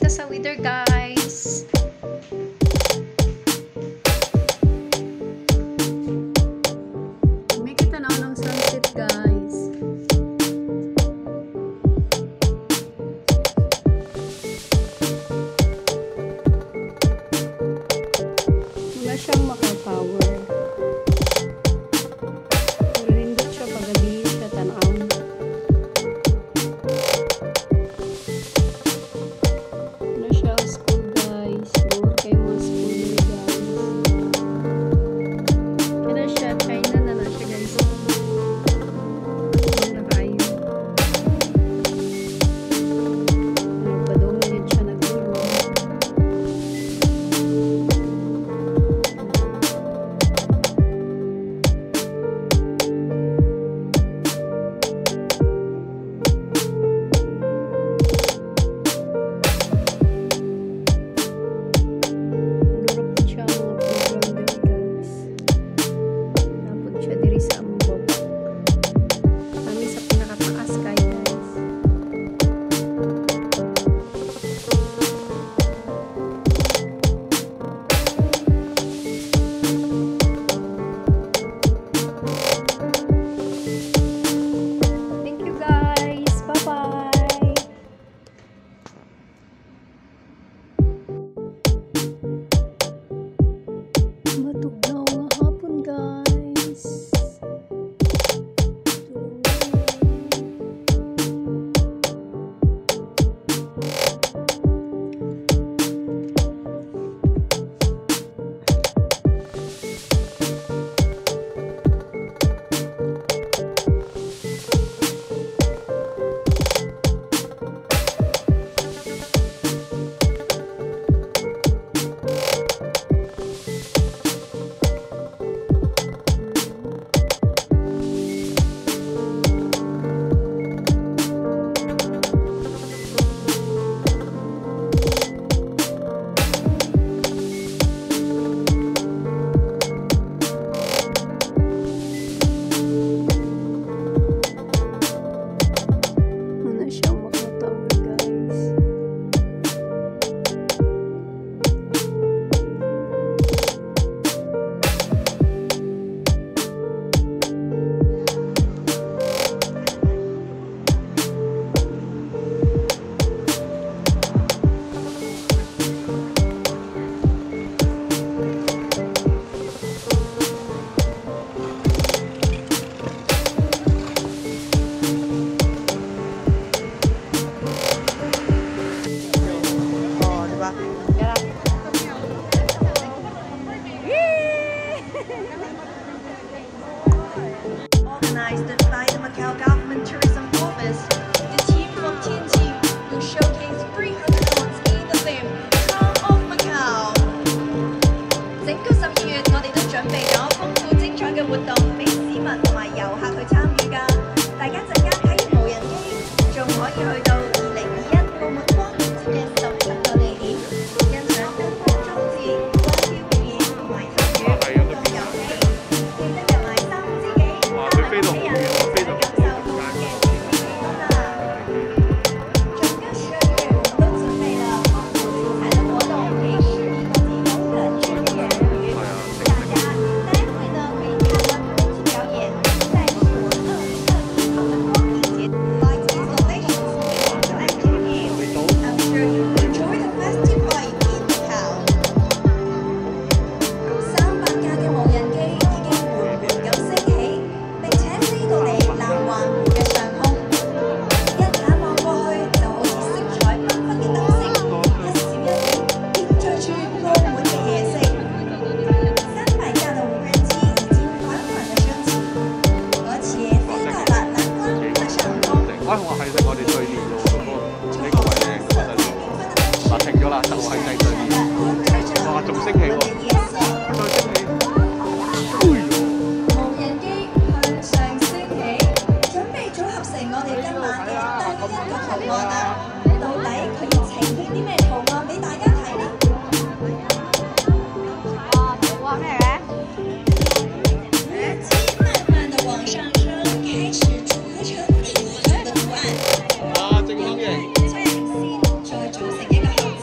dito sa Wither, guys. May kita na ng sunset, guys. Wala siyang maka-power. Pero nindot siya pagabi siya tanaw. Ano siya school, guys. Doon kayo mga school ni guys. Kaya siya, China na siya, guys. Ano na kayo? Nagpa-dominate siya nagulong. Matugnaw nga hapon, guys. Organized by the Macau Government Tourism Office, the team from Tianjin will showcase 300 ones in the theme Crown of Macau. 整個12月，我哋都準備咗豐富精彩嘅活動俾市民同埋遊客去參與㗎。大家陣間睇完無人機，仲可以去到2021澳門光影節嘅17個地點，欣賞燈光裝置、光雕表演同埋參與互動遊戲。記得入埋3支幾，加埋屋企人，感受澳門嘅全面景觀啦！整個12月我們都準備了豐富精彩的活動給11個地方的專業人員，大家待會呢可以看到他們表演，在是我2020澳門光影節。Like these locations with interactive games, I'm sure you will enjoy the festive vibe in Macau. 300架嘅無人機已經緩緩咁升起，並且飛到嚟南環湖嘅上空。一眼望過去，就好似色彩繽紛嘅燈飾，一閃一閃，點綴住澳門嘅夜色。300架的無人機已經緩緩地升起，而且飛到了南灣湖嘅上空。 我係我哋對面喎，呢個位咧，嗱停咗啦，就係正對面。哇，仲升起喎，再升起。 無人機向上升起，準備組合成我哋今晚嘅第一個圖案啦！到底佢要呈現啲咩圖案俾大家睇呢？ 圖案咩嘅？ 無人機慢慢地往上升，開始組合成不同的圖案。 哇，正方形。 再組成一個盒子。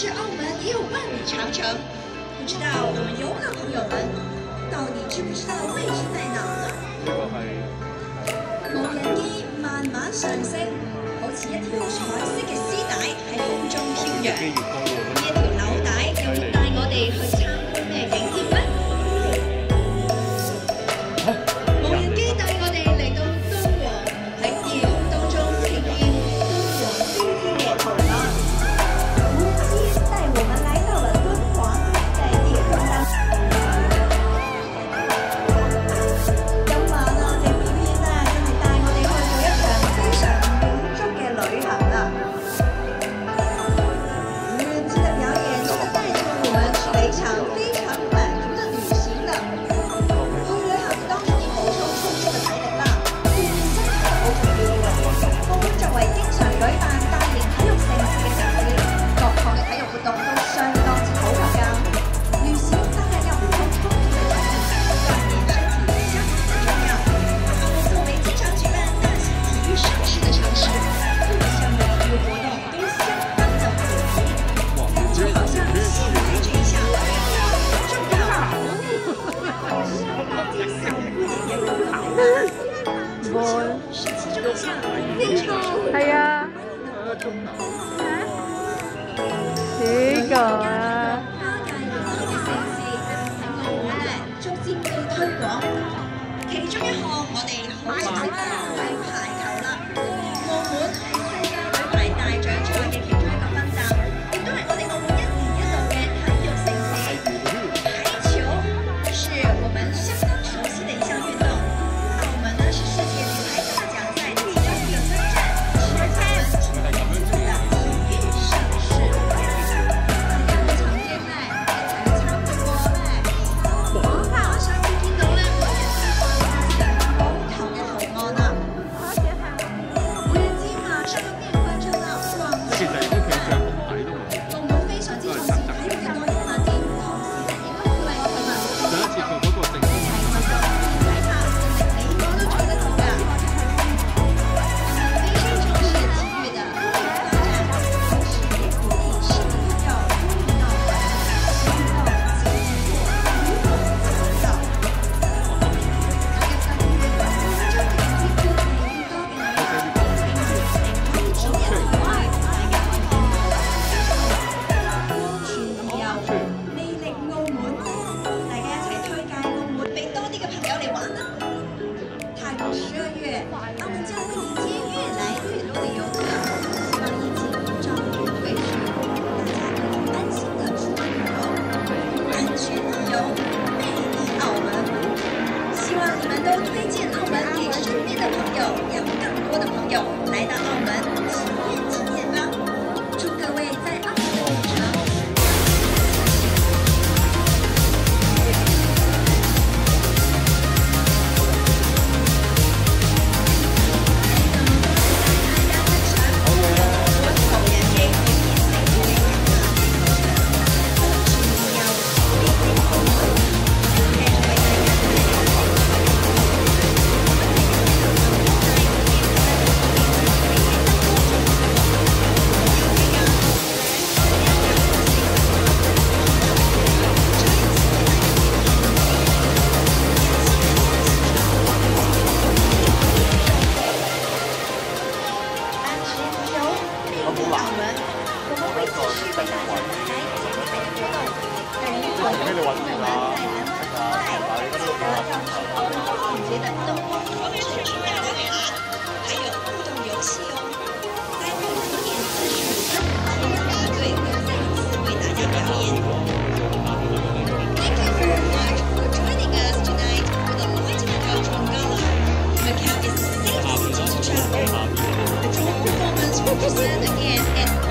澳门也有万里长城，不知道我们游客朋友们到底知不知道位置在哪呢？ 呢個係無人機慢慢上升，好似一條彩色嘅絲帶喺空中飄揚。 機越高喎。 呢一條紐帶又會帶我哋去參觀咩景點呢？無人機帶我哋嚟到敦煌，喺夜空當中聽見敦煌飛天嘅圖案。無人機帶我們來到了敦煌，在夜空當中。今晚我哋表演咧，真係帶我哋去做一場非常滿足嘅旅行啦！無人機的表演是帶着我們去了一場非常滿足的旅行的。去旅行當然要補充充足嘅體力啦，鍛鍊身體好重要嘅。澳門作為經常舉辦大型體育盛事嘅城市，各項嘅體育活動都相當之普及㗎。旅行當然要補充充足的體力，鍛鍊身體相當的重要。澳門作為經常舉辦大型體育盛事的城市，各項的體育活動都相當的普及，就好像現在這一項非常重要。是其中一項非常受歡迎係啊，呢個啊， 跨界聯誼嘅盛事喺澳門咧逐漸被推廣。其中一項我哋好熟悉嘅係排球啦。澳門係世界女排大獎賽嘅其中一個分站，亦都係我哋澳門一年一度嘅體育盛事。排球是我們相當熟悉的一項運動。澳門呢是世界女排大獎賽的其中一個分站，是我們體育盛事。在這個場地呢，亦曾參與過咧。馬上會見到咧，無人機放大嘅網球嘅圖案啊！無人機馬上就變換成了網球其實如果企上空睇都唔澳門非常之重視體育嘅多元發展，同時咧亦都鼓勵市民多上一次佢嗰個盛一齊運動，體魄證明你我都做得到㗎。我們非常重視體育的多元發展，同時也鼓勵市民朋友多運動，運動積極做，運動創造。加入新嘅我們將會接觸越多嘅旅遊，可以體驗海外大嘅海灘，安全自由，魅力澳門。大家一齊推介澳門俾多啲嘅朋友嚟玩啦！踏入12月，澳門將會迎接越來越多的遊客，希望疫情早日退去，大家可以安心的出門旅遊，安全旅遊，魅力澳門。希望你們都推薦澳門給身邊的朋友，讓更多的朋友來到澳門體驗吧！祝各位在澳門的旅程Macau is a safe city to travel. The drone performance will present again at